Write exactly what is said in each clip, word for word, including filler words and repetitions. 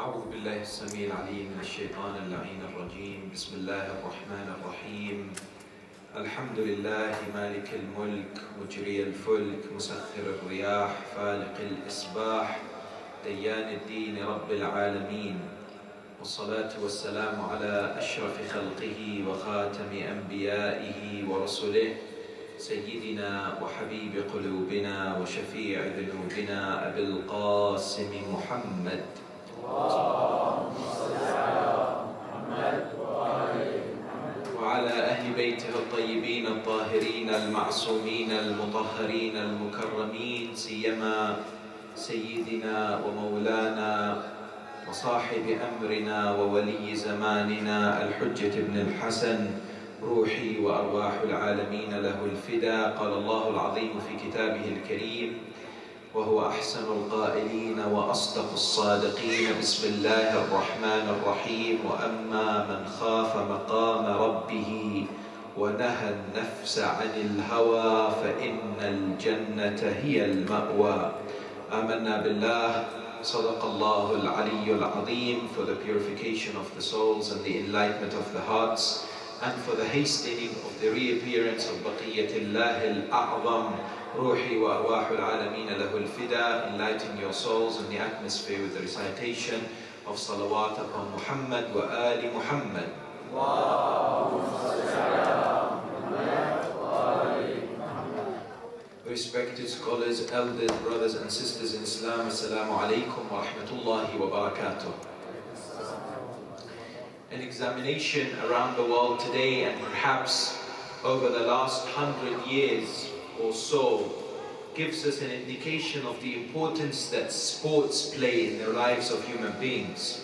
أعوذ بالله السميع العليم من الشيطان اللعين الرجيم. بسم الله الرحمن الرحيم. الحمد لله مالك الملك مجري الفلك مسخر الرياح فالق الإصباح ديان الدين رب العالمين، والصلاة والسلام على أشرف خلقه وخاتم أنبيائه ورسله سيدنا وحبيب قلوبنا وشفيع ذنوبنا أبي القاسم محمد وعلى أهل بيته الطيبين الطاهرين المعصومين المطهرين المكرمين، سيما سيدنا ومولانا وصاحب أمرنا وولي زماننا الحجة بن الحسن روحي وأرواح العالمين له الفدا. قال الله العظيم في كتابه الكريم وهو أحسن القائلين وأصدق الصادقين: بسم الله الرحمن الرحيم. وأما من خاف مقام ربه ونهى النفس عن الهوى فإن الجنة هي المأوى. آمنا بالله. صدق الله العلي العظيم. For the purification of the souls and the enlightenment of the hearts, and for the hastening of the reappearance of Baqiyatullah al-A'zam, Ruhi wa Arwah al-Alameen lahu al-Fida, enlighten your souls in the atmosphere with the recitation of salawat upon Muhammad wa Ali Muhammad. Respected scholars, elders, brothers and sisters in Islam, Assalamu alaikum wa rahmatullahi wa barakatuh. An examination around the world today, and perhaps over the last hundred years or so, gives us an indication of the importance that sports play in the lives of human beings.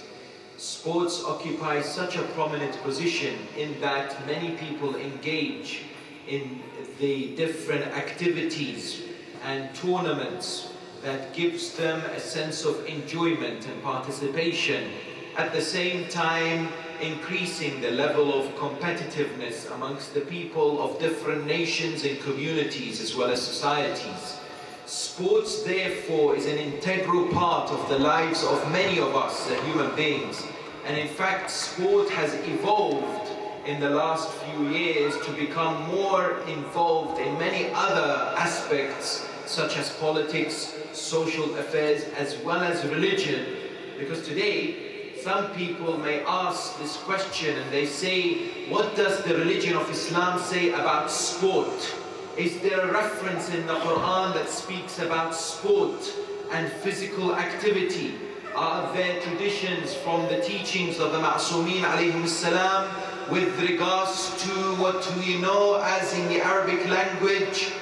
Sports occupy such a prominent position in that many people engage in the different activities and tournaments that gives them a sense of enjoyment and participation, at the same time increasing the level of competitiveness amongst the people of different nations and communities as well as societies. Sports, therefore, is an integral part of the lives of many of us as human beings. And in fact, sport has evolved in the last few years to become more involved in many other aspects such as politics, social affairs, as well as religion. Because today, some people may ask this question and they say, what does the religion of Islam say about sport? Is there a reference in the Quran that speaks about sport and physical activity? Are there traditions from the teachings of the Ma'asumeen alayhim salam with regards to what we know as in the Arabic language,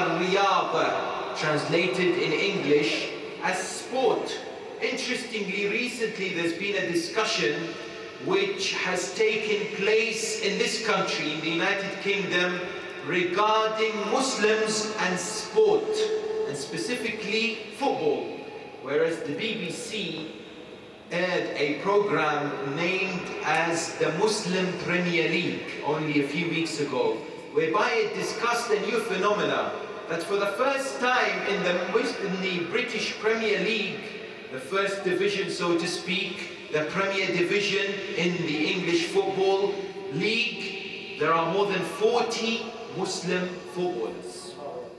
al-riyada, translated in English as sport? Interestingly, recently there's been a discussion which has taken place in this country, in the United Kingdom, regarding Muslims and sport, and specifically football, whereas the B B C aired a program named as the Muslim Premier League only a few weeks ago, whereby it discussed a new phenomena that for the first time in the, in the British Premier League, the first division, so to speak, the Premier Division in the English Football League, there are more than forty Muslim footballers.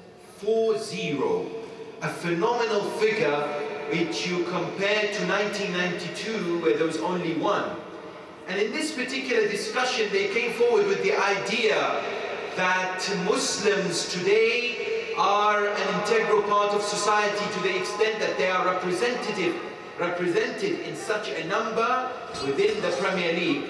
Four zero. A phenomenal figure which you compare to nineteen ninety-two, where there was only one. And in this particular discussion, they came forward with the idea that Muslims today are an integral part of society to the extent that they are representative, represented in such a number within the Premier League.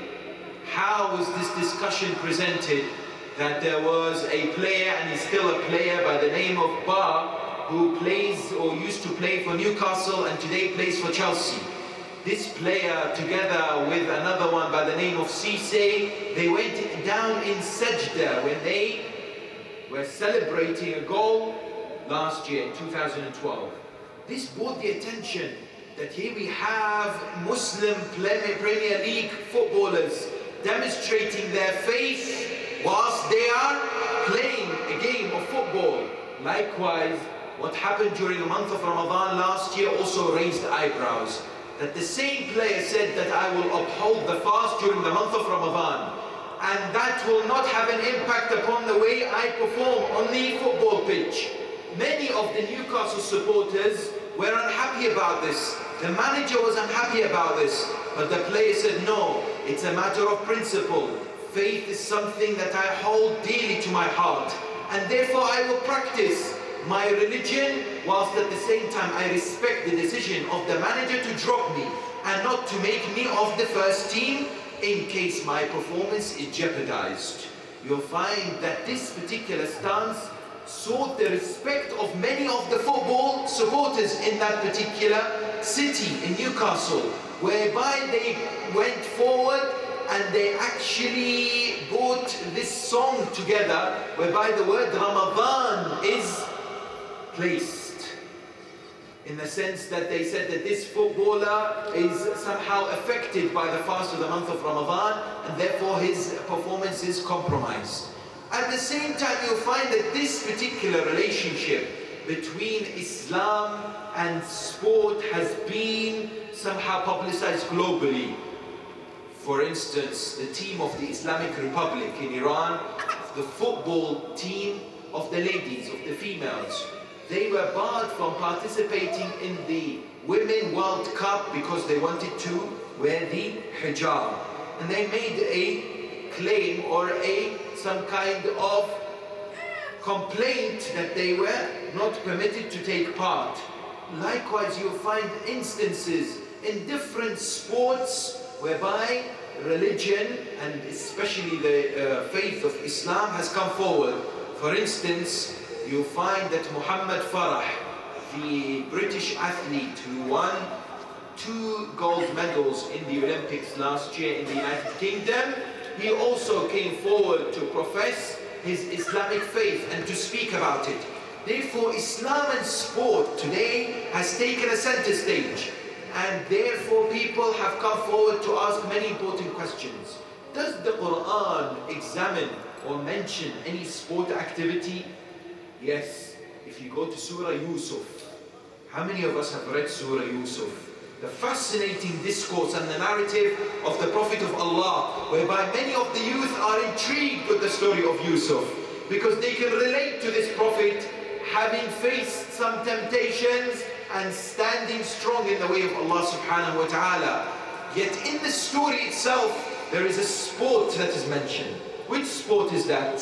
How was this discussion presented? That there was a player, and he's still a player, by the name of Ba, who plays or used to play for Newcastle and today plays for Chelsea. This player, together with another one by the name of Cisse, they went down in sajda when they were celebrating a goal last year in two thousand twelve. This brought the attention that here we have Muslim Premier League footballers demonstrating their faith whilst they are playing a game of football. Likewise, what happened during the month of Ramadan last year also raised eyebrows. that the same player said that I will uphold the fast during the month of Ramadan, and that will not have an impact upon the way I perform on the football pitch. Many of the Newcastle supporters were unhappy about this. The manager was unhappy about this, but the player said, no, it's a matter of principle. Faith is something that I hold dearly to my heart, and therefore I will practice my religion, whilst at the same time I respect the decision of the manager to drop me and not to make me of the first team in case my performance is jeopardized. You'll find that this particular stance sought the respect of many of the football supporters in that particular city, in Newcastle, whereby they went forward and they actually brought this song together, whereby the word Ramadan is placed, in the sense that they said that this footballer is somehow affected by the fast of the month of Ramadan, and therefore his performance is compromised. At the same time, you'll find that this particular relationship between Islam and sport has been somehow publicized globally. For instance, the team of the Islamic Republic in Iran, the football team of the ladies, of the females, they were barred from participating in the Women World Cup because they wanted to wear the hijab. And they made a claim or a some kind of complaint that they were not permitted to take part. Likewise, you'll find instances in different sports whereby religion, and especially the uh, faith of Islam, has come forward. For instance, you'll find that Muhammad Farah, the British athlete who won two gold medals in the Olympics last year in the United Kingdom, he also came forward to profess his Islamic faith and to speak about it. Therefore, Islam and sport today has taken a center stage, and therefore people have come forward to ask many important questions. Does the Quran examine or mention any sport activity? Yes. If you go to Surah Yusuf, how many of us have read Surah Yusuf? The fascinating discourse and the narrative of the Prophet of Allah, whereby many of the youth are intrigued with the story of Yusuf, because they can relate to this Prophet having faced some temptations and standing strong in the way of Allah subhanahu wa ta'ala. Yet in the story itself, there is a sport that is mentioned. Which sport is that?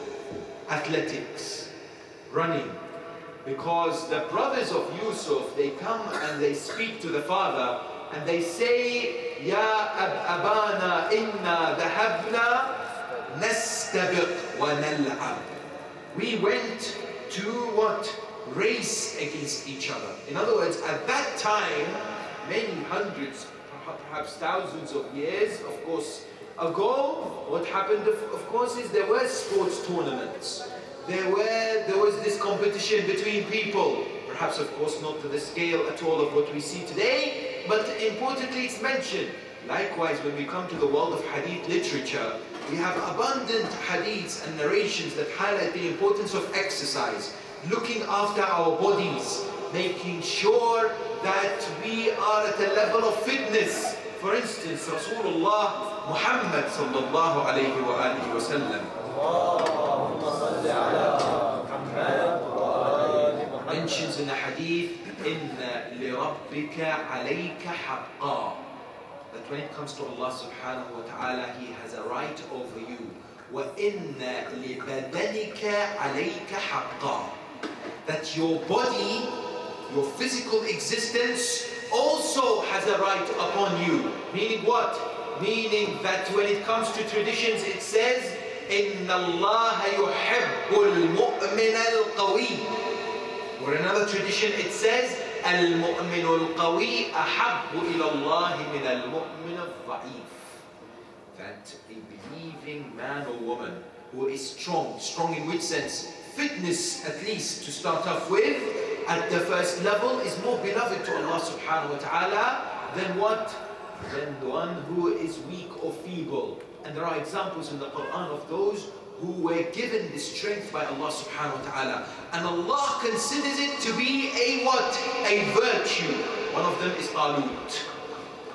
Athletics, running. Because the brothers of Yusuf, they come and they speak to the father and they say, Ya ab abana inna dhahabna nastabiq wa nal'ab. We went to what? Race against each other. In other words, at that time, many hundreds, perhaps thousands of years, of course, ago, what happened, of, of course, is there were sports tournaments. There were, there was this competition between people. Perhaps, of course, not to the scale at all of what we see today, but importantly, it's mentioned. Likewise, when we come to the world of hadith literature, we have abundant hadiths and narrations that highlight the importance of exercise, looking after our bodies, making sure that we are at a level of fitness. For instance, Rasulullah Muhammad sallallahu alayhi wa alihi wa sallam mentions in the hadith, Inna li rabbika alayka haqqa, that when it comes to Allah subhanahu wa ta'ala, He has a right over you. Wa inna li badanika alayka haqqa, that your body, your physical existence also has a right upon you. Meaning what? Meaning that when it comes to traditions, it says, Inna Allah yuhibbul mu'min al-qawi. Or another tradition, it says, Al-mu'min al-qawi ahabbu ila Allah min al-mu'min al-dha'if. That a believing man or woman who is strong, strong in which sense? Fitness, at least, to start off with, at the first level, is more beloved to Allah subhanahu wa ta'ala than what? Than the one who is weak or feeble. And there are examples in the Quran of those who were given the strength by Allah subhanahu wa ta'ala. And Allah considers it to be a what? A virtue. One of them is Talut.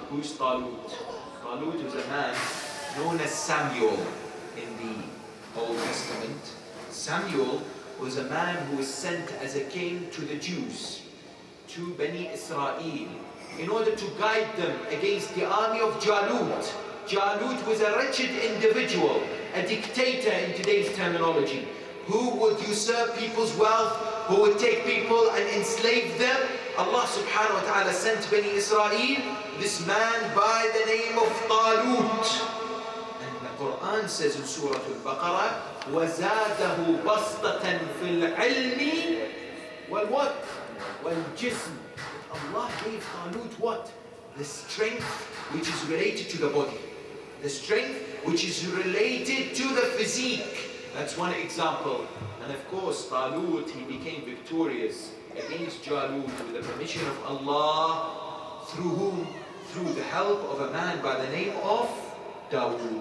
Who's Talut? Talut was a man known as Samuel in the Old Testament. Samuel was a man who was sent as a king to the Jews, to Bani Israel, in order to guide them against the army of Jalut. Jalut was a wretched individual, a dictator in today's terminology, who would usurp people's wealth, who would take people and enslave them. Allah subhanahu wa ta'ala sent Bani Israel this man by the name of Talut. And the Quran says in Surah Al-Baqarah, وَزَادَهُ بَسْطَةً فِي الْعِلْمِ وَالْوَقْتِ وَالْجِسْمِ. Allah gave Talut what? The strength which is related to the body. The strength which is related to the physique. That's one example. And of course, Talut, he became victorious against Jalut with the permission of Allah. Through whom? Through the help of a man by the name of Dawood.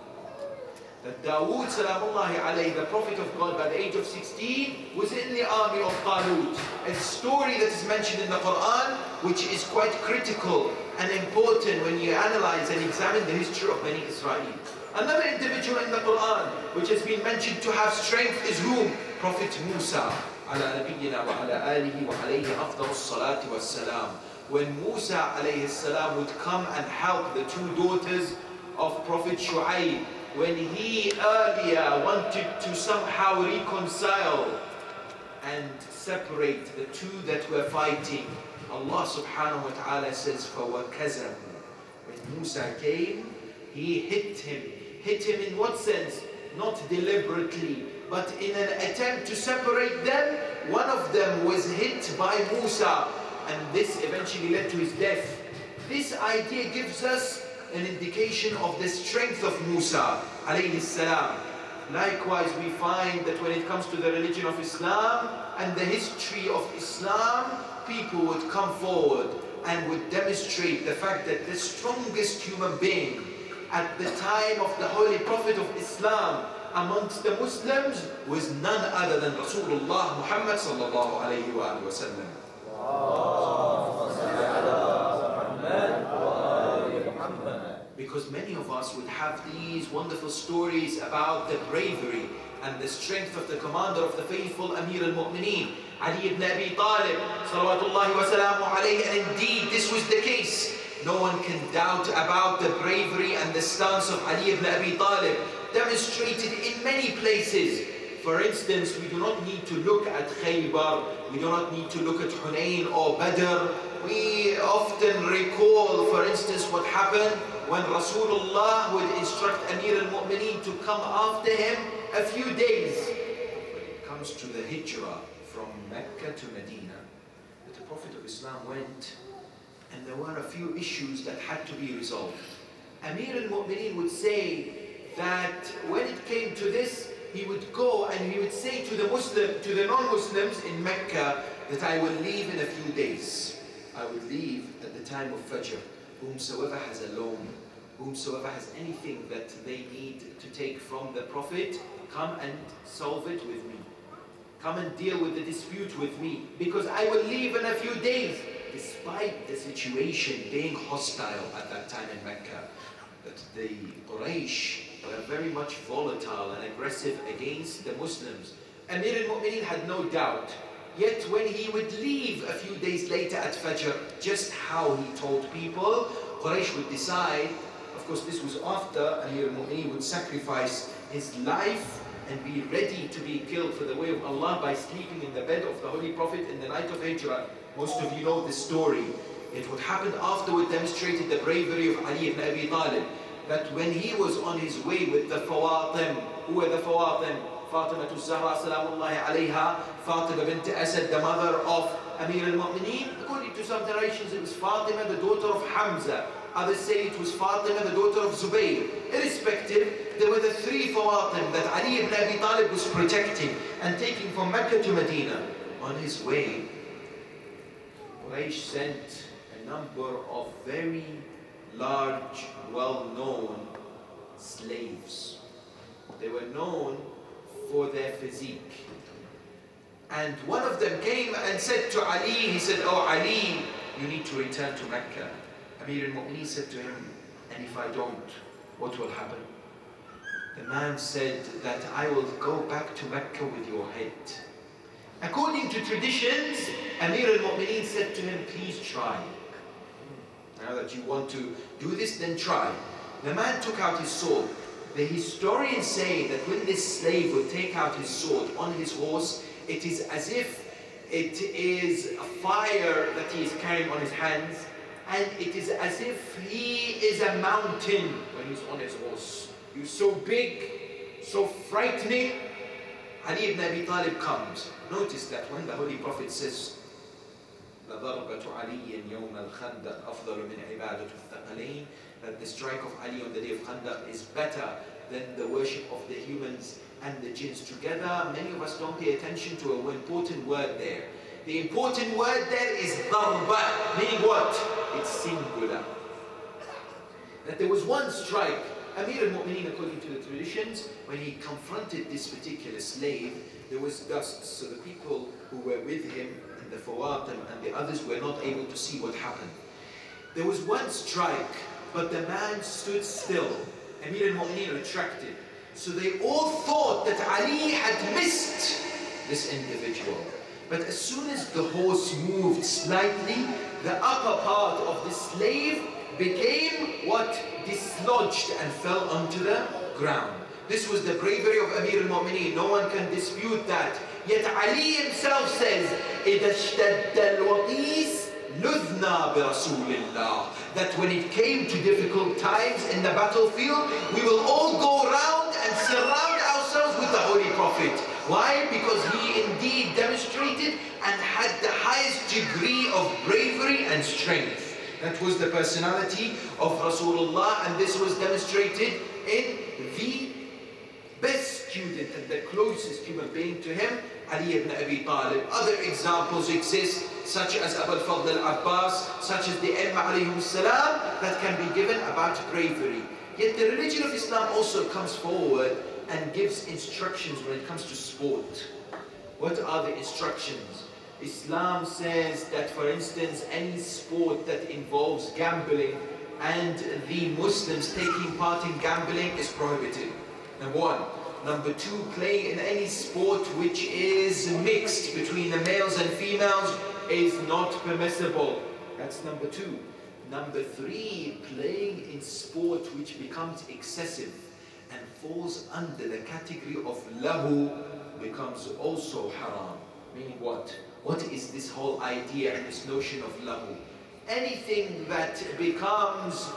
That Dawood, salamullahi alayhi, the Prophet of God, by the age of sixteen, was in the army of Talut. A story that is mentioned in the Quran, which is quite critical and important when you analyze and examine the history of Bani Israel. Another individual in the Quran, which has been mentioned to have strength, is whom? Prophet Musa. على نبينا وعلى آله وعليه أفضل الصلاة والسلام. When Musa alayhi salam would come and help the two daughters of Prophet Shu'aib, when he earlier wanted to somehow reconcile and separate the two that were fighting, Allah subhanahu wa ta'ala says, فَوَكَزَهُ. When Musa came, he hit him. Hit him in what sense? Not deliberately, but in an attempt to separate them. One of them was hit by Musa, and this eventually led to his death. This idea gives us an indication of the strength of Musa alayhi salam. Likewise, we find that when it comes to the religion of Islam and the history of Islam, people would come forward and would demonstrate the fact that the strongest human being at the time of the Holy Prophet of Islam amongst the Muslims was none other than Rasulullah Muhammad sallallahu alayhi wa sallam. Because many of us would have these wonderful stories about the bravery and the strength of the commander of the faithful, Amir al-Mu'mineen, Ali ibn Abi Talib, salawatullahi wa salamu alayhi. And indeed, this was the case. No one can doubt about the bravery and the stance of Ali ibn Abi Talib, demonstrated in many places. For instance, we do not need to look at Khaybar, we do not need to look at Hunayn or Badr. We often recall, for instance, what happened when Rasulullah would instruct Amir al-Mu'mineen to come after him a few days. When it comes to the hijrah from Mecca to Medina, the Prophet of Islam went, and there were a few issues that had to be resolved. Amir al-Mu'mineen would say that when it came to this, he would go and he would say to the Muslim, to the non-Muslims in Mecca, that I will leave in a few days. I would leave at the time of Fajr. Whomsoever has a loan, whomsoever has anything that they need to take from the Prophet, come and solve it with me. Come and deal with the dispute with me, because I will leave in a few days. Despite the situation being hostile at that time in Mecca, that the Quraysh were very much volatile and aggressive against the Muslims, Amir al-Mu'mineen had no doubt. Yet when he would leave a few days later at Fajr, just how he told people, Quraysh would decide. Of course, this was after Amir al-Mu'mineen would sacrifice his life and be ready to be killed for the way of Allah by sleeping in the bed of the Holy Prophet in the night of Hijrah. Most of you know this story. It would happen afterward demonstrated the bravery of Ali ibn Abi Talib. That when he was on his way with the Fawatim, who were the Fawatim? Fatima al-Zahra salamullahi alayha, Fatima bint Asad, the mother of Amir al-Mu'mineen. According to some narrations, it was Fatima, the daughter of Hamza. Others say it was Fatima, the daughter of Zubayr. Irrespective, there were the three Fawatim that Ali ibn Abi Talib was protecting and taking from Mecca to Medina. On his way, Quraysh sent a number of very large, well-known slaves. They were known for their physique. And one of them came and said to Ali, he said, "Oh Ali, you need to return to Mecca. Amir al-Mu'mineen said to him, and if I don't, what will happen? The man said that I will go back to Mecca with your head. According to traditions, Amir al-Mu'mineen said to him, please try. Now that you want to do this, then try. The man took out his sword. The historians say that when this slave would take out his sword on his horse, it is as if it is a fire that he is carrying on his hands, and it is as if he is a mountain when he's on his horse. He's so big, so frightening. Ali ibn Abi Talib comes. Notice that when the Holy Prophet says, لَضَرْبَةُ عَلِيٍّ يَوْمَ الْخَنْدَقِ أَفْضَلُ مِنْ عِبَادَةُ الثَّقَلَيْنِ, that the strike of Ali on the day of Khandaq is better than the worship of the humans and the jinns together. Many of us don't pay attention to an important word there. The important word there is ضَرْبَة, meaning what? It's singular. That there was one strike. Amir al-Mu'mineen, according to the traditions, when he confronted this particular slave, there was dust, so the people who were with him, and the Fawatim and the others, were not able to see what happened. There was one strike, but the man stood still. Amir al-Mu'mineen retracted. So they all thought that Ali had missed this individual. But as soon as the horse moved slightly, the upper part of the slave became what? Dislodged and fell onto the ground. This was the bravery of Amir al-Mu'mineen. No one can dispute that. Yet Ali himself says, إِذَا اشْتَدَّ الْوَطِيسِ لُذْنَا بِرَسُولِ اللَّهِ, that when it came to difficult times in the battlefield, we will all go around and surround ourselves with the Holy Prophet. Why? Because he indeed demonstrated and had the highest degree of bravery and strength. That was the personality of Rasulullah, and this was demonstrated in the best student and the closest human being to him, Ali ibn Abi Talib. Other examples exist, such as Abu al-Fadl al-Abbas, such as the Imam alayhi salam, that can be given about bravery. Yet the religion of Islam also comes forward and gives instructions when it comes to sport. What are the instructions? Islam says that, for instance, any sport that involves gambling and the Muslims taking part in gambling is prohibited. Number one. Number two, playing in any sport which is mixed between the males and females is not permissible. That's number two. Number three, playing in sport which becomes excessive and falls under the category of lahu becomes also haram. Meaning what? What is this whole idea and this notion of lahu? Anything that becomes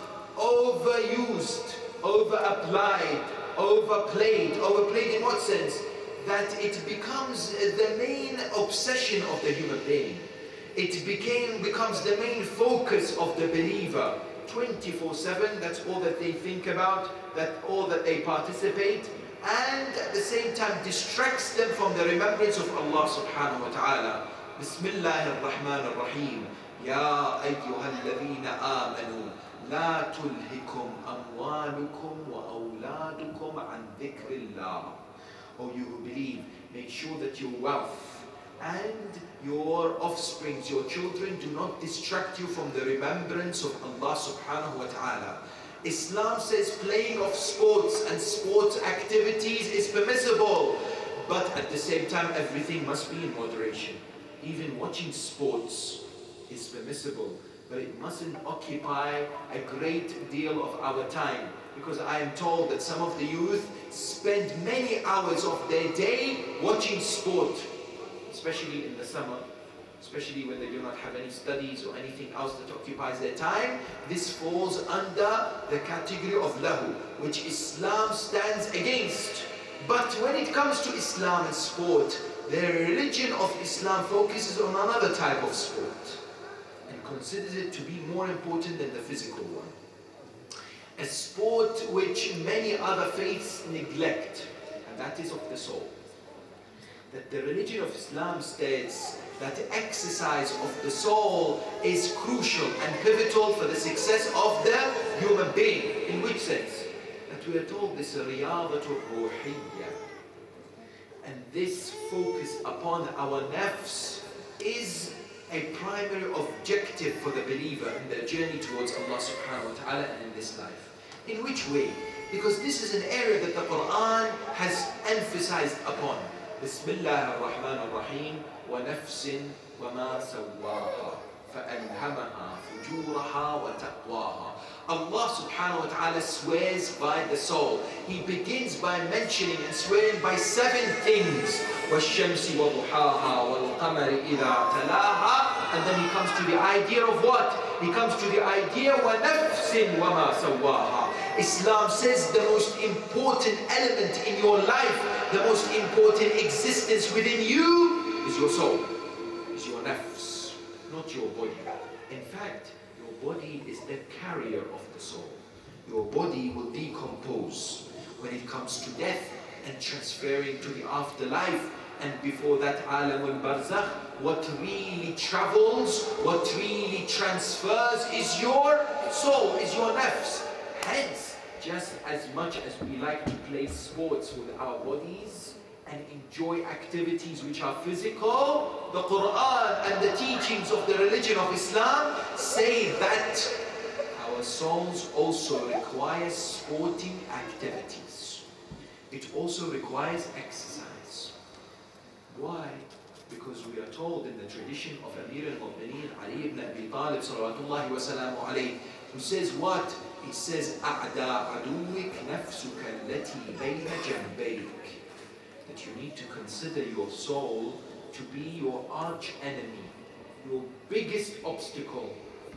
overused, over-applied, overplayed. Overplayed in what sense? That it becomes the main obsession of the human being. It became, becomes the main focus of the believer. twenty-four seven, that's all that they think about, that's all that they participate, and at the same time distracts them from the remembrance of Allah subhanahu wa ta'ala. Bismillah ar-Rahman ar-Rahim. Ya ayyuhalladhina amanu, la tulhikum amwalukum wa awladukum an dhikrillah. O you who believe, make sure that your wealth and your offsprings, your children, do not distract you from the remembrance of Allah subhanahu wa ta'ala. Islam says playing of sports and sports activities is permissible, but at the same time everything must be in moderation. Even watching sports is permissible, but it mustn't occupy a great deal of our time, because I am told that some of the youth spend many hours of their day watching sport, especially in the summer, especially when they do not have any studies or anything else that occupies their time. This falls under the category of lahu, which Islam stands against. But when it comes to Islam and sport, the religion of Islam focuses on another type of sport and considers it to be more important than the physical one. A sport which many other faiths neglect, and that is of the soul. That the religion of Islam states that the exercise of the soul is crucial and pivotal for the success of the human being. In which sense? That we are told this riyadatul ruhiyya. And this focus upon our nafs is a primary objective for the believer in their journey towards Allah subhanahu wa ta'ala and in this life. In which way? Because this is an area that the Quran has emphasized upon. Bismillah ar-Rahman ar-Rahim, wa nafsin wa ma sawwaha, فَأَلْهَمَهَا فُجُورَهَا وَتَقْوَاهَا. Allah subhanahu wa ta'ala swears by the soul. He begins by mentioning and swearing by seven things. وَالشَّمْسِ وَضُحَاهَا وَالْقَمَرِ إِذَا تَلَاهَا. And then he comes to the idea of what? He comes to the idea وَنَفْسٍ وَمَا سَوَّاهَا. Islam says the most important element in your life, the most important existence within you is your soul, is your nafs, not your body. In fact, your body is the carrier of the soul. Your body will decompose when it comes to death and transferring to the afterlife. And before that, alam al-barzakh, what really travels, what really transfers is your soul, is your nafs. Hence, just as much as we like to play sports with our bodies and enjoy activities which are physical, the Quran and the teachings of the religion of Islam say that our souls also require sporting activities. It also requires exercise. Why? Because we are told in the tradition of Amir al-Mu'mineen Ali ibn Abi Talib salawatullahi wa salamu alayhi, who says what? He says, أَعْدَى عَدُوِّكْ نَفْسُكَ الَّتِي بَيْنَ جَنْبَيْكَ. That you need to consider your soul to be your arch enemy, your biggest obstacle.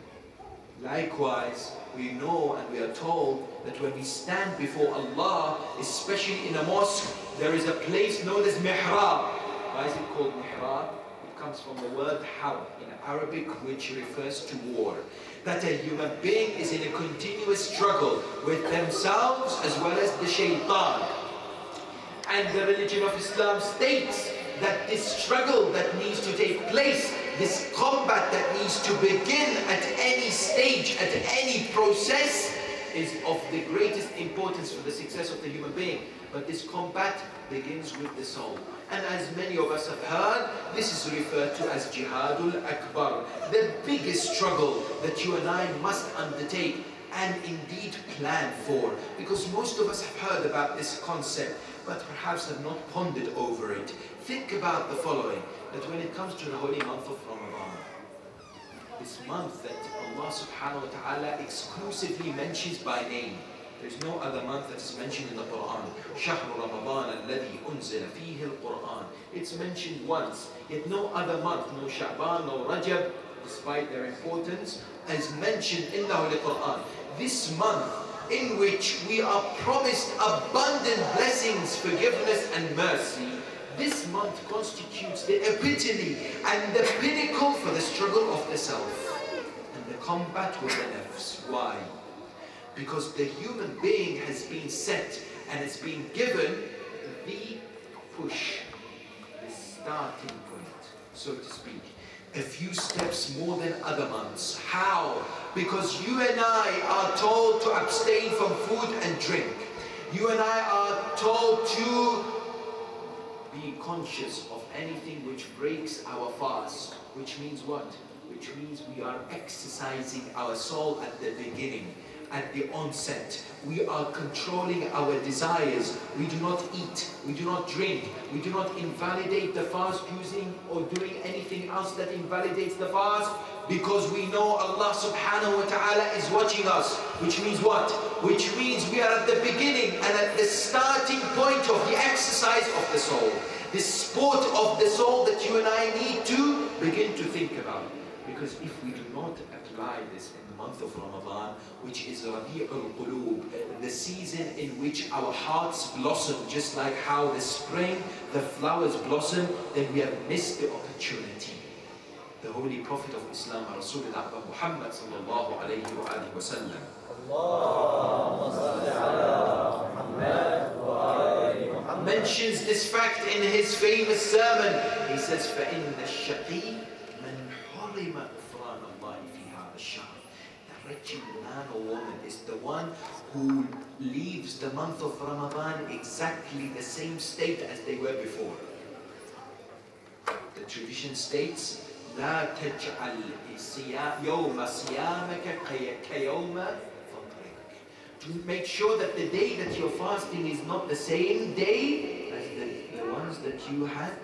Likewise, we know and we are told that when we stand before Allah, especially in a mosque, there is a place known as mihrab. Why is it called mihrab? It comes from the word harb in Arabic, which refers to war. That a human being is in a continuous struggle with themselves as well as the shaitan. And the religion of Islam states that this struggle that needs to take place, this combat that needs to begin at any stage, at any process, is of the greatest importance for the success of the human being. But this combat begins with the soul. And as many of us have heard, this is referred to as Jihadul Akbar, the biggest struggle that you and I must undertake and indeed plan for. Because most of us have heard about this concept, but perhaps have not pondered over it. Think about the following, that when it comes to the holy month of Ramadan, this month that Allah subhanahu wa ta'ala exclusively mentions by name, there's no other month that is mentioned in the Quran. شَهْرُ رَمَضَانَ الَّذِي أُنزِلَ فِيهِ الْقُرْآنِ. It's mentioned once, yet no other month, no Sha'ban, no Rajab, despite their importance, is mentioned in the Holy Quran. This month in which we are promised abundant blessings, forgiveness and mercy, this month constitutes the epitome and the pinnacle for the struggle of the self and the combat with the nafs. Why? Because the human being has been set and has been given the push, the starting point, so to speak. A few steps more than other months. How? Because you and I are told to abstain from food and drink. You and I are told to be conscious of anything which breaks our fast. Which means what? Which means we are exercising our soul at the beginning. At the onset, we are controlling our desires. We do not eat, we do not drink, we do not invalidate the fast using or doing anything else that invalidates the fast, because we know Allah subhanahu wa ta'ala is watching us. Which means what? Which means we are at the beginning and at the starting point of the exercise of the soul. This sport of the soul that you and I need to begin to think about. Because if we do not apply this in the month of Ramadan, which is Rabi' al-Qulub, the season in which our hearts blossom, just like how the spring, the flowers blossom, then we have missed the opportunity. The Holy Prophet of Islam, Rasulullah Muhammad sallallahu alayhi wa alihi wa sallam, mentions this fact in his famous sermon. He says, فَإِنَّ الشَّقِيِّ مَنْ حُرِمَ غُفْرَانَ اللَّهِ فِي هَذَا الشَّهْرِ. The wretched man or woman is the one who leaves the month of Ramadan exactly the same state as they were before. The tradition states لا تجعل الصيام يوم صيامك كيوم فطرك. To make sure that the day that you're fasting is not the same day as the, the ones that you had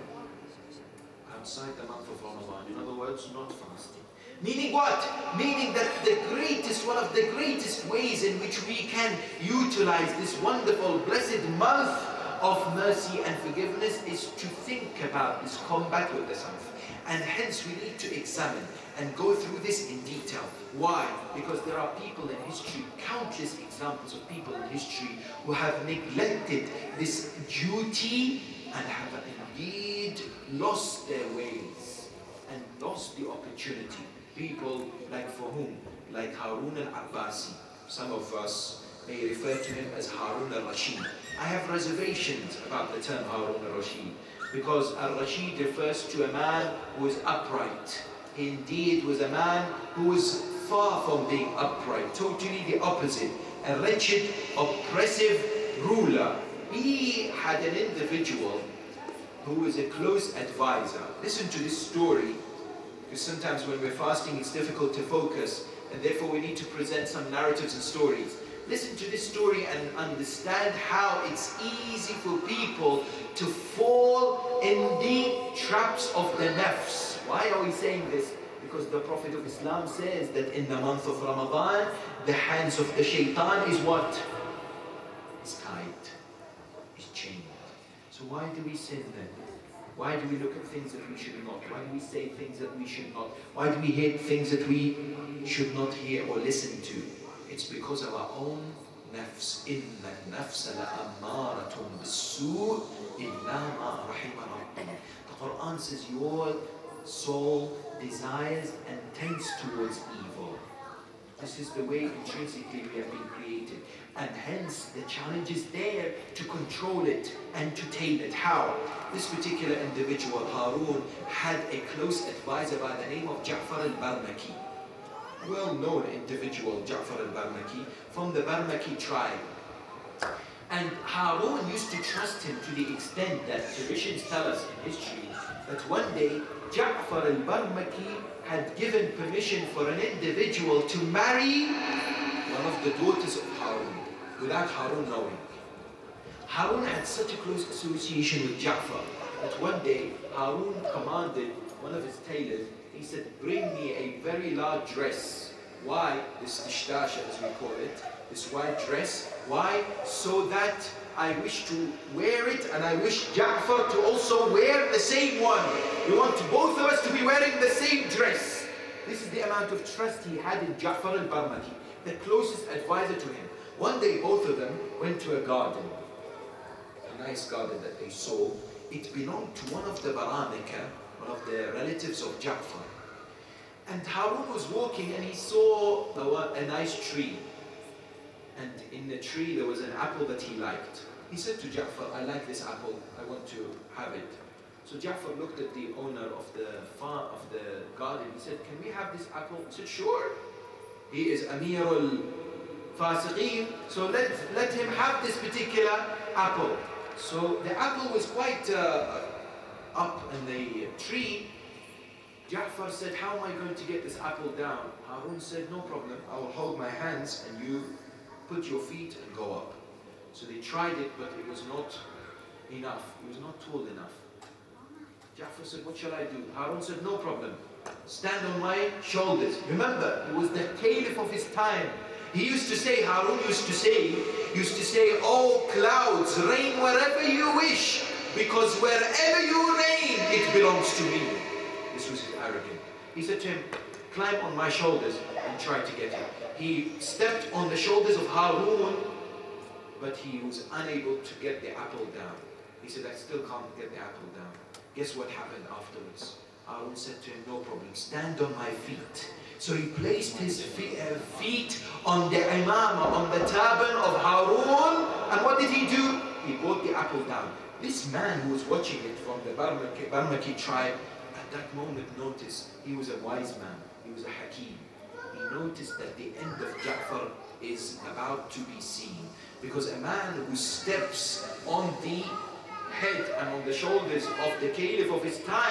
outside the month of Ramadan. In other words, not fasting. Meaning what? Meaning that the greatest, one of the greatest ways in which we can utilize this wonderful, blessed month of mercy and forgiveness is to think about this combat with the month. And hence we need to examine and go through this in detail. Why? Because there are people in history, countless examples of people in history who have neglected this duty and have indeed lost their ways and lost the opportunity. People like for whom? Like Harun al-Abbasi. Some of us may refer to him as Harun al-Rashid. I have reservations about the term Harun al-Rashid, because al-Rashid refers to a man who is upright. He indeed was a man who was far from being upright, totally the opposite. A wretched, oppressive ruler. He had an individual who was a close advisor. Listen to this story, because sometimes when we're fasting it's difficult to focus, and therefore we need to present some narratives and stories. Listen to this story and understand how it's easy for people to fall in the traps of the nafs. Why are we saying this? Because the Prophet of Islam says that in the month of Ramadan, the hands of the shaitan is what? Is tied, is chained. So why do we sin then? Why do we look at things that we should not? Why do we say things that we should not? Why do we hear things that we should not hear or listen to? It's because of our own nafs. إِنَّ النَّفْسَ لَأَمَّارَةٌ بِالسُّوءِ إِلَّا مَا رَحِمَ رَبُّنَا. The Quran says your soul desires and tends towards evil. This is the way intrinsically we have been created. And hence the challenge is there to control it and to tame it. How? This particular individual, Harun, had a close advisor by the name of Ja'far al-Barmaki. Well-known individual, Ja'far al-Barmaki, from the Barmaki tribe. And Harun used to trust him to the extent that traditions tell us in history that one day Ja'far al-Barmaki had given permission for an individual to marry one of the daughters of Harun without Harun knowing. Harun had such a close association with Ja'far that one day Harun commanded one of his tailors. He said, bring me a very large dress. Why? This ishtasha, as we call it, this white dress. Why? So that I wish to wear it, and I wish Ja'far to also wear the same one. We want both of us to be wearing the same dress. This is the amount of trust he had in Ja'far al-Barmaki, the closest advisor to him. One day both of them went to a garden, a nice garden that they saw. It belonged to one of the Baramika, one of the relatives of Ja'far. And Harun was walking and he saw a nice tree. And in the tree there was an apple that he liked. He said to Ja'far, I like this apple, I want to have it. So Ja'far looked at the owner of the farm, of the garden. He said, can we have this apple? He said, sure. He is Amir al-Fasiqeen, so let, let him have this particular apple. So the apple was quite uh, up in the tree. Ja'far said, how am I going to get this apple down? Harun said, no problem, I will hold my hands and you put your feet and go up. So they tried it, but it was not enough. It was not tall enough. Ja'far said, what shall I do? Harun said, no problem. Stand on my shoulders. Remember, he was the caliph of his time. He used to say, Harun used to say, used to say, oh clouds, rain wherever you wish, because wherever you reign, it belongs to me. This was his arrogance. He said to him, climb on my shoulders and try to get it. He stepped on the shoulders of Harun, but he was unable to get the apple down. He said, I still can't get the apple down. Guess what happened afterwards? Harun said to him, no problem, stand on my feet. So he placed his feet on the imamah, on the turban of Harun, and what did he do? He brought the apple down. This man who was watching it from the Barmaki, Barmaki tribe, at that moment noticed he was a wise man, he was a hakim. He noticed that the end of Ja'far is about to be seen. Because a man who steps on the head and on the shoulders of the caliph of his time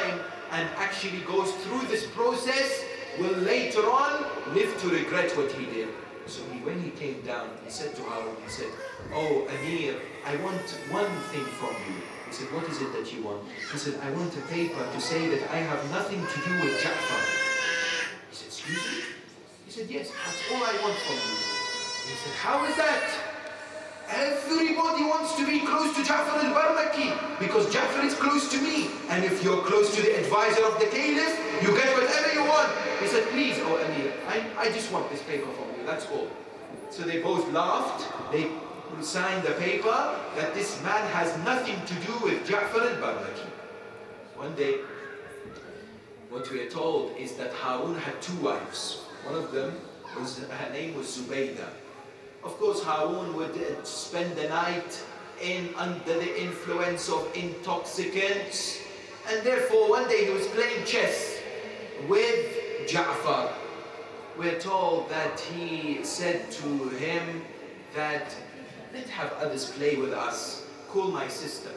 and actually goes through this process will later on live to regret what he did. So he, when he came down, he said to Harun, he said, "Oh Amir, I want one thing from you." He said, "What is it that you want?" He said, "I want a paper to say that I have nothing to do with Ja'far." He said, "Excuse me?" He said, "Yes, that's all I want from you." He said, "How is that? Everybody wants to be close to Ja'far al-Barmaki because Ja'far is close to me. And if you're close to the advisor of the caliph, you get whatever you want." He said, "Please, oh Amir, I, I just want this paper from you, that's all." So they both laughed. They signed the paper that this man has nothing to do with Ja'far al-Barmaki. One day, what we are told is that Harun had two wives. One of them, was her name was Zubaydah. Of course, Harun would uh, spend the night in under the influence of intoxicants, and therefore one day he was playing chess with Ja'far. We're told that he said to him that, "Let's have others play with us. Call my sister."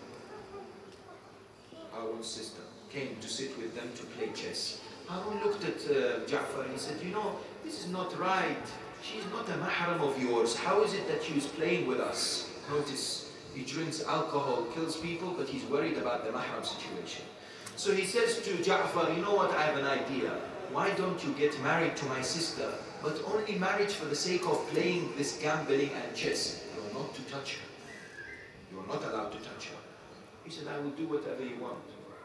Harun's sister came to sit with them to play chess. Harun looked at uh, Ja'far and he said, "You know, this is not right. She's not a mahram of yours. How is it that she was playing with us?" Notice, he drinks alcohol, kills people, but he's worried about the mahram situation. So he says to Ja'far, "You know what, I have an idea. Why don't you get married to my sister, but only marriage for the sake of playing this gambling and chess. You are not to touch her. You are not allowed to touch her." He said, "I will do whatever you want.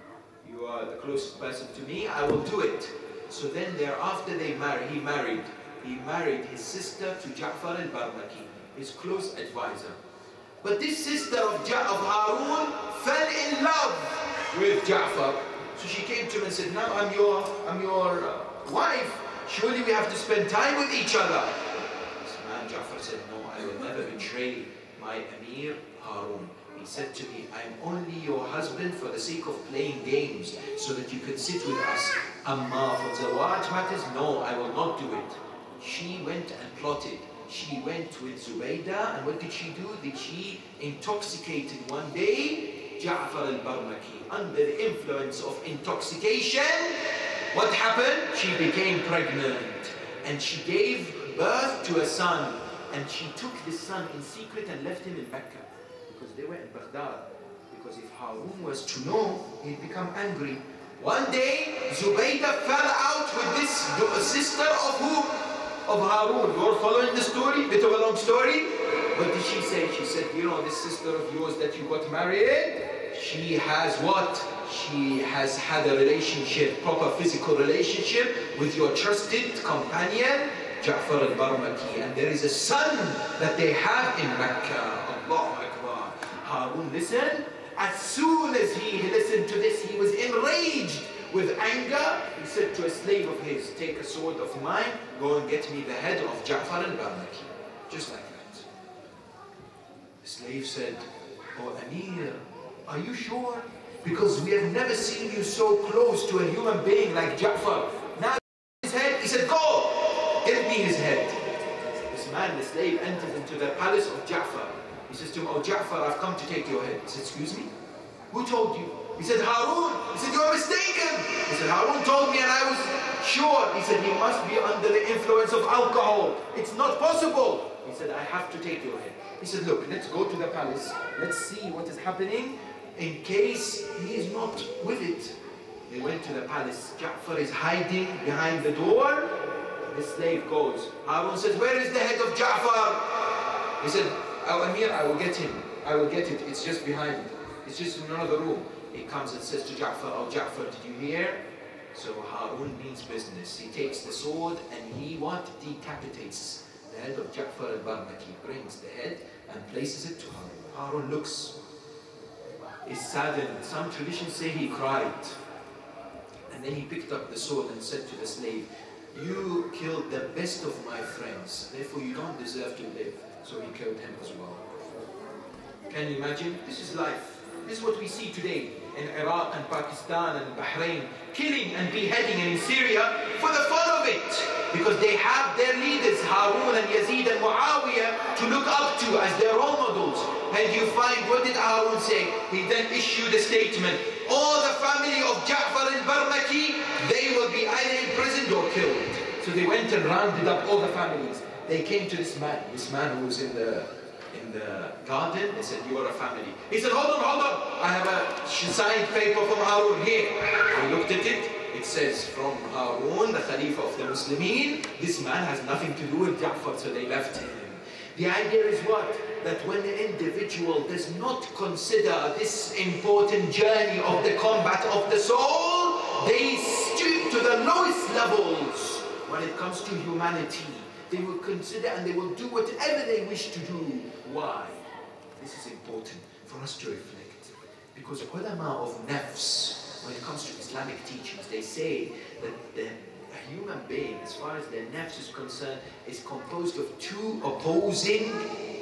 You are the closest person to me, I will do it." So then thereafter they married, he married. He married his sister to Ja'far al-Barmaki, his close advisor. But this sister of, ja of Harun fell in love with Ja'far. So she came to him and said, "Now I'm your, I'm your uh, wife. Surely we have to spend time with each other." This man Ja'far said, "No, I will never betray my Amir Harun." He said to me, "I'm only your husband for the sake of playing games, so that you can sit with us. Amma for Zawaj matters, no, I will not do it." She went and plotted. She went with Zubaydah, and what did she do? Did she intoxicated one day Ja'far al-Barmaki under the influence of intoxication? What happened? She became pregnant, and she gave birth to a son, and she took this son in secret and left him in Mecca, because they were in Baghdad. Because if Harun was to know, he'd become angry. One day, Zubaydah fell out with this sister of who? Of Harun. You're following the story? Bit of a long story. What did she say? She said, "You know, this sister of yours that you got married, she has what? She has had a relationship, proper physical relationship with your trusted companion, Ja'far al-Barmaki. And there is a son that they have in Mecca." Allahu Akbar. Harun listened. As soon as he listened to this, he was enraged with anger. He said to a slave of his, "Take a sword of mine, go and get me the head of Ja'far al-Barmaki." Just like that. The slave said, "Oh Amir, are you sure? Because we have never seen you so close to a human being like Ja'far. Now his head," he said, "Go, get me his head." This man, the slave, enters into the palace of Ja'far. He says to him, "Oh Ja'far, I've come to take your head." He said, "Excuse me? Who told you?" He said, "Harun." He said, "You're mistaken." He said, "Harun told me and I was sure." He said, "He must be under the influence of alcohol. It's not possible." He said, "I have to take your head." He said, "Look, let's go to the palace. Let's see what is happening in case he is not with it." They went to the palace. Ja'far is hiding behind the door. The slave goes. Harun says, "Where is the head of Ja'far?" He said, "Oh Amir, I will get him. I will get it. It's just behind. It's just in another room." He comes and says to Ja'far, "Oh Ja'far, did you hear?" So Harun means business. He takes the sword and he what? Decapitates the head of Ja'far al-Barmaki. Brings the head and places it to Harun. Harun looks, is saddened. Some traditions say he cried. And then he picked up the sword and said to the slave, "You killed the best of my friends, therefore you don't deserve to live." So he killed him as well. Can you imagine? This is life. This is what we see today in Iraq and Pakistan and Bahrain, killing and beheading, and in Syria for the fun of it, because they have their leaders Harun and Yazid and Muawiyah to look up to as their role models. And you find, what did Harun say? He then issued a statement, "All the family of Ja'far al-Barmaki, they will be either imprisoned or killed. So they went and rounded up all the families. They came to this man, this man who was in the in the garden. They said, you are a family. He said, hold on, hold on. I have a signed paper from Harun here. I looked at it. It says from Harun, the Khalifa of the Muslimin, this man has nothing to do with Ja'far, so they left him. The idea is what? That when an individual does not consider this important journey of the combat of the soul, they stoop to the lowest levels when it comes to humanity. They will consider and they will do whatever they wish to do. Why? This is important for us to reflect. Because ulama of nafs, when it comes to Islamic teachings, they say that the a human being, as far as their nafs is concerned, is composed of two opposing,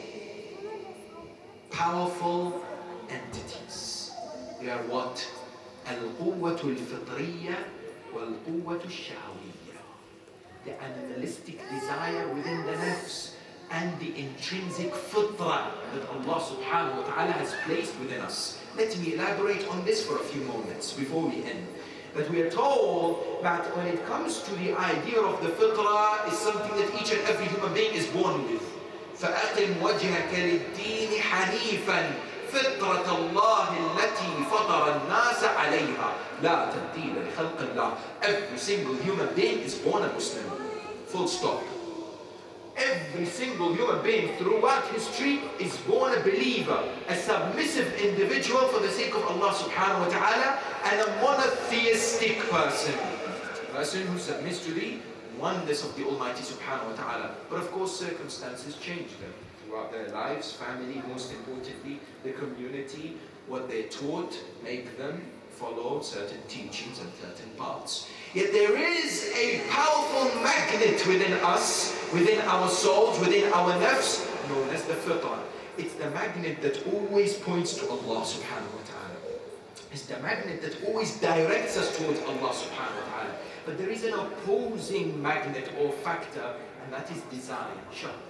powerful entities. They are what? Al-Quwwatu al-Fitriyya wal-Quwwatu al-Shahawiyya. The animalistic desire within the nafs and the intrinsic fitra that Allah subhanahu wa ta'ala has placed within us. Let me elaborate on this for a few moments before we end. That we are told that when it comes to the idea of the fitrah, is something that each and every human being is born with. فَأَقِمْ وَجْهَكَ لِلدِّينِ حَنِيفًا فِطْرَةَ اللَّهِ الَّتِي فَطَرَ النَّاسَ عَلَيْهَا لَا تَبْدِيلَ لِخَلْقِ اللَّهِ. Every single human being is born a Muslim. Full stop. Every single human being throughout history is born a believer, a submissive individual for the sake of Allah subhanahu wa ta'ala, and a monotheistic person. A person who submits to the oneness of the Almighty subhanahu wa ta'ala. But of course circumstances change them throughout their lives, family, most importantly, the community, what they're taught, make them follow certain teachings and certain paths. Yet there is a powerful magnet within us, within our souls, within our nafs, known as the fitrah. It's the magnet that always points to Allah subhanahu wa ta'ala. It's the magnet that always directs us towards Allah subhanahu wa ta'ala. But there is an opposing magnet or factor, and that is desire, shahwa.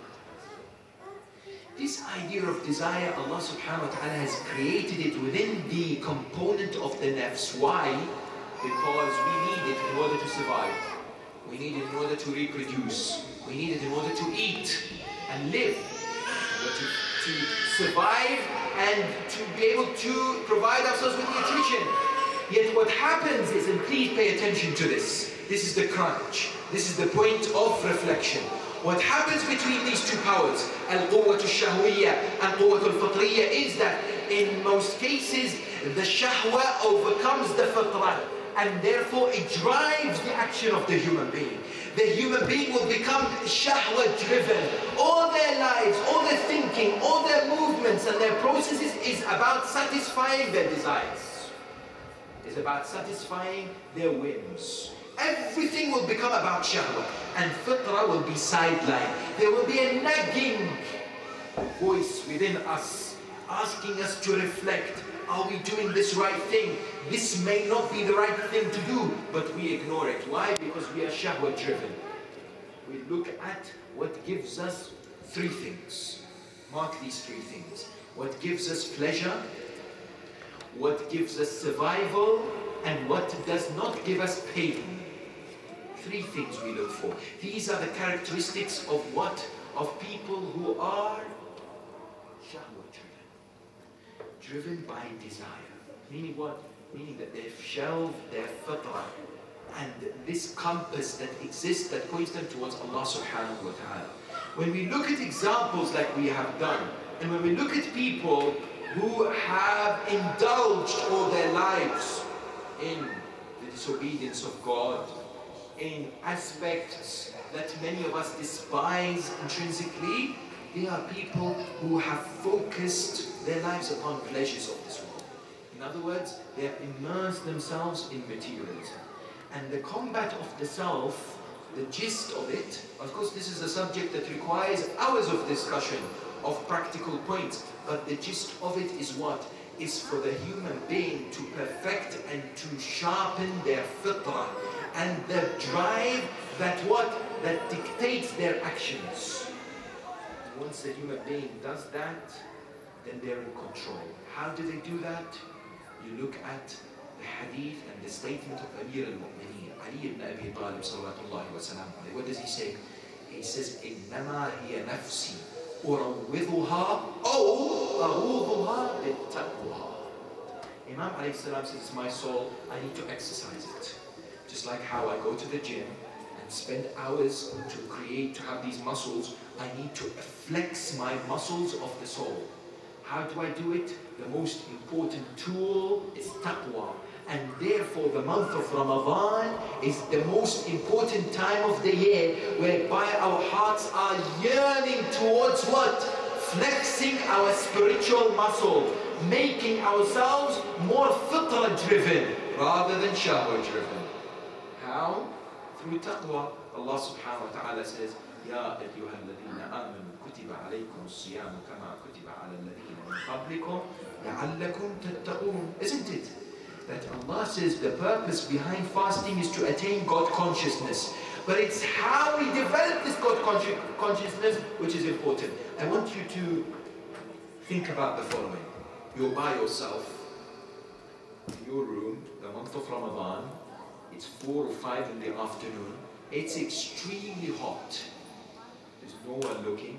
This idea of desire, Allah subhanahu wa ta'ala has created it within the component of the nafs. Why? Because we need it in order to survive. We need it in order to reproduce. We need it in order to eat and live. In order to, to survive and to be able to provide ourselves with nutrition. Yet what happens is, and please pay attention to this, this is the crunch, this is the point of reflection. What happens between these two powers, al-Quwwatu al-Shahwiyya and Quwwatu al-Fitriyya, is that in most cases the shahwa overcomes the fitrah, and therefore it drives the action of the human being. The human being will become shahwa driven. All their lives, all their thinking, all their movements and their processes is about satisfying their desires. It's about satisfying their whims. Everything will become about shahwa, and fitrah will be sidelined. There will be a nagging voice within us, asking us to reflect. Are we doing this right thing? This may not be the right thing to do, but we ignore it. Why? Because we are shahwa driven. We look at what gives us three things. Mark these three things. What gives us pleasure, what gives us survival, and what does not give us pain. Three things we look for. These are the characteristics of what? Of people who are shahwa driven. Driven by desire. Meaning what? Meaning that they've shelved their fitrah and this compass that exists that points them towards Allah subhanahu wa ta'ala. When we look at examples like we have done, and when we look at people who have indulged all their lives in the disobedience of God, in aspects that many of us despise intrinsically, they are people who have focused their lives upon pleasures of this world. In other words, they have immersed themselves in materialism. And the combat of the self, the gist of it, of course this is a subject that requires hours of discussion, of practical points, but the gist of it is what? Is for the human being to perfect and to sharpen their fitrah and the drive that what? That dictates their actions. Once the human being does that, then they're in control. How do they do that? You look at the hadith and the statement of Amir al-Mu'mineen, Ali ibn Abi Talib sallallahu wa sallam. What does he say? He says, إِنَّمَا هِيَ نَفْسِي أُرَوِّضُهَا أَوْ أَغُوضُهَا لِلتَّقْوَى. Imam alayhi salam says, it's my soul, I need to exercise it. Just like how I go to the gym and spend hours to create, to have these muscles, I need to flex my muscles of the soul. How do I do it? The most important tool is taqwa. And therefore the month of Ramadan is the most important time of the year, whereby our hearts are yearning towards what? Flexing our spiritual muscle, making ourselves more fitra driven rather than shahwa driven. How? Through taqwa. Allah subhanahu wa ta'ala says, Ya ayyuha alladhina amanu kutiba alaykum as-siyamu kama kutiba ala alladhina min qablikum la'allakum tattaqun. Isn't it? That Allah says the purpose behind fasting is to attain God consciousness. But it's how we develop this God consci consciousness which is important. I want you to think about the following. You're by yourself in your room, the month of Ramadan. It's four or five in the afternoon. It's extremely hot. There's no one looking.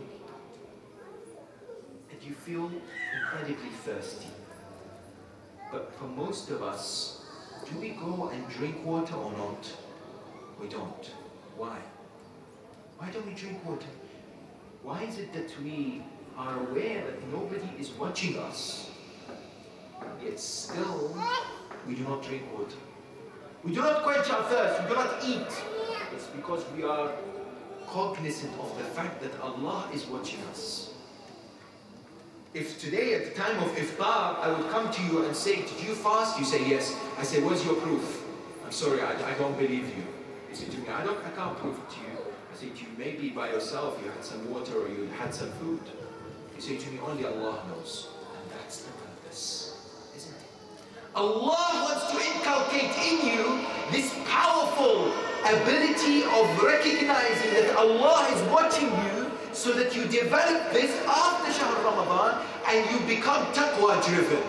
And you feel incredibly thirsty. But for most of us, do we go and drink water or not? We don't. Why? Why don't we drink water? Why is it that we are aware that nobody is watching us, yet still we do not drink water? We do not quench our thirst, we do not eat. It's because we are cognizant of the fact that Allah is watching us. If today at the time of iftar, I would come to you and say, did you fast? You say yes. I say, what's your proof? I'm sorry, I, I don't believe you. You say to me, I, don't, I can't prove it to you. I say to you, maybe by yourself you had some water or you had some food. You say to me, only Allah knows. And that's the purpose, isn't it? Allah wants to inculcate in you this powerful ability of recognizing that Allah is watching you, so that you develop this after Shahr Ramadan and you become taqwa driven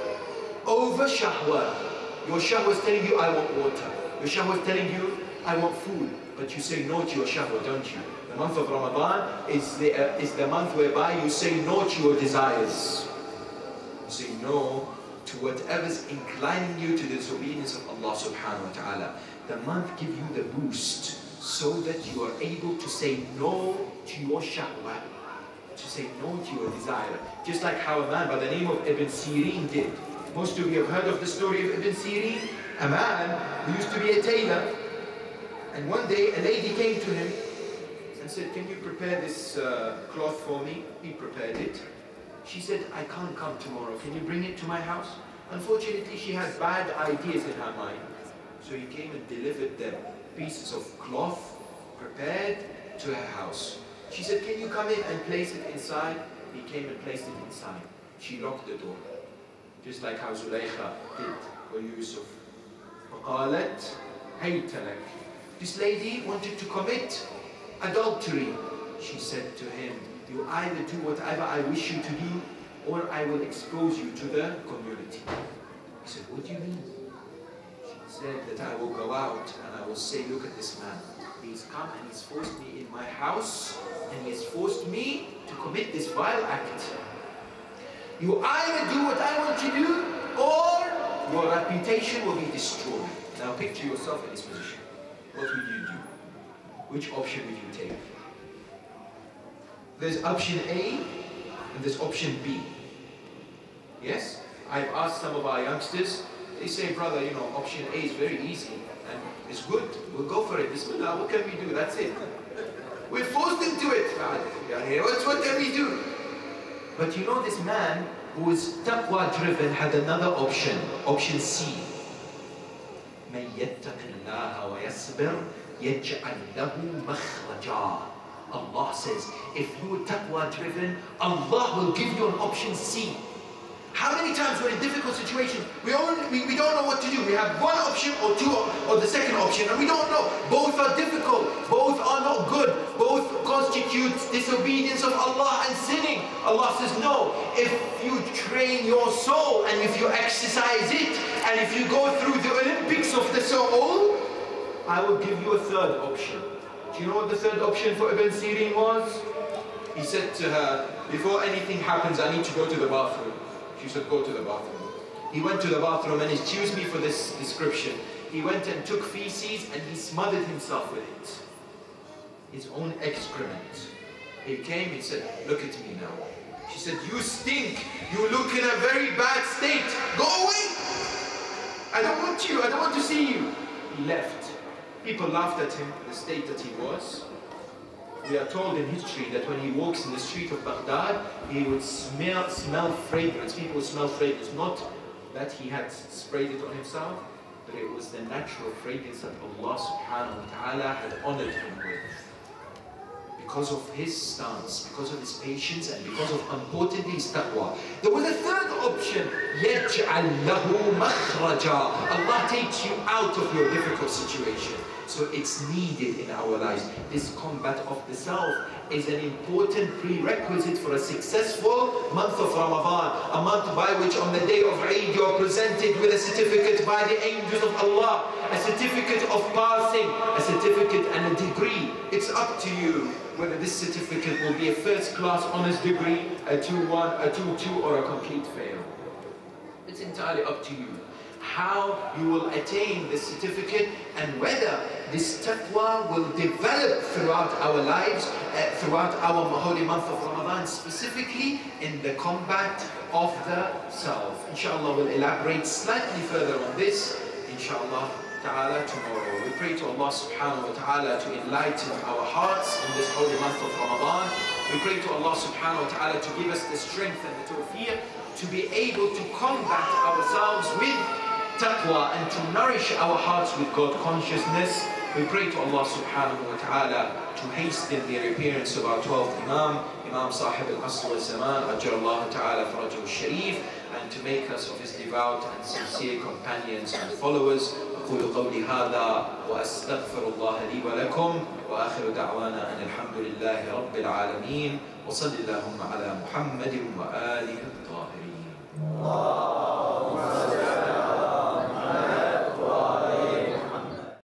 over shahwa. Your shahwa is telling you, I want water. Your shahwa is telling you, I want food. But you say no to your shahwa, don't you? The month of Ramadan is the, uh, is the month whereby you say no to your desires. You say no to whatever's inclining you to the disobedience of Allah subhanahu wa ta'ala. The month gives you the boost, so that you are able to say no to your shahwa, to say no to your desire. Just like how a man by the name of Ibn Sirin did. Most of you have heard of the story of Ibn Sirin, a man who used to be a tailor. And one day a lady came to him and said, can you prepare this uh, cloth for me? He prepared it. She said, I can't come tomorrow. Can you bring it to my house? Unfortunately, she had bad ideas in her mind. So he came and delivered them. Pieces of cloth prepared to her house. She said, can you come in and place it inside? He came and placed it inside. She locked the door. Just like how Zulaykha did for Yusuf. فَقَالَتْ هَيْتَ لَكَ. This lady wanted to commit adultery. She said to him, you either do whatever I wish you to do, or I will expose you to the community. He said, what do you mean? Said that I will go out and I will say, look at this man. He's come and he's forced me in my house and he has forced me to commit this vile act. You either do what I want to do or your reputation will be destroyed. Now picture yourself in this position. What would you do? Which option would you take? There's option A and there's option B. Yes? I've asked some of our youngsters. They say, brother, you know, option A is very easy and it's good. We'll go for it. Bismillah, what can we do? That's it. We're forced into it. What's what can we do? But you know, this man who is taqwa driven had another option. Option C. مَن يَتَّقِ اللَّهَ وَيَصْبِرْ يَجْعَلْ لَهُ مَخْرَجًا. Allah says, if you are taqwa driven, Allah will give you an option C. How many times we're in difficult situations, we, only, we, we don't know what to do. We have one option or two or the second option and we don't know. Both are difficult. Both are not good. Both constitute disobedience of Allah and sinning. Allah says, no, if you train your soul and if you exercise it and if you go through the Olympics of the soul, I will give you a third option. Do you know what the third option for Ibn Sirin was? He said to her, before anything happens, I need to go to the bathroom. She said, go to the bathroom. He went to the bathroom, and excuse me for this description, he went and took feces and he smothered himself with it. His own excrement. He came, he said, look at me now. She said, you stink. You look in a very bad state. Go away. I don't want you. I don't want to see you. He left. People laughed at him in the state that he was. We are told in history that when he walks in the street of Baghdad, he would smell, smell fragrance. People would smell fragrance. Not that he had sprayed it on himself, but it was the natural fragrance that Allah subhanahu wa ta'ala had honored him with. Because of his stance, because of his patience, and because of, importantly, his taqwa. There was a third option. يَجْعَلْ لَهُ مَخْرَجًا. Allah takes you out of your difficult situation. So it's needed in our lives. This combat of the self is an important prerequisite for a successful month of Ramadan. A month by which on the day of Eid you are presented with a certificate by the angels of Allah. A certificate of passing, a certificate and a degree. It's up to you whether this certificate will be a first class honors degree, a two one, a two two, or a complete fail. It's entirely up to you how you will attain this certificate and whether this taqwa will develop throughout our lives, uh, throughout our holy month of Ramadan, specifically in the combat of the self. Inshallah, we'll elaborate slightly further on this, inshallah ta'ala, tomorrow. We pray to Allah subhanahu wa ta'ala to enlighten our hearts in this holy month of Ramadan. We pray to Allah subhanahu wa ta'ala to give us the strength and the tawfiq to be able to combat ourselves with taqwa and to nourish our hearts with God consciousness. We pray to Allah subhanahu wa ta'ala to hasten the appearance of our twelfth Imam, Imam Sahib al-Asr wal-Zaman, Ajjallahu ta'ala farajahu al-Sharif, and to make us of his devout and sincere companions and followers. أقول قولي هذا وأستغفر الله لي ولكم وآخر دعوانا أن الحمد لله رب العالمين وصل اللهم على محمد وآله الطاهرين.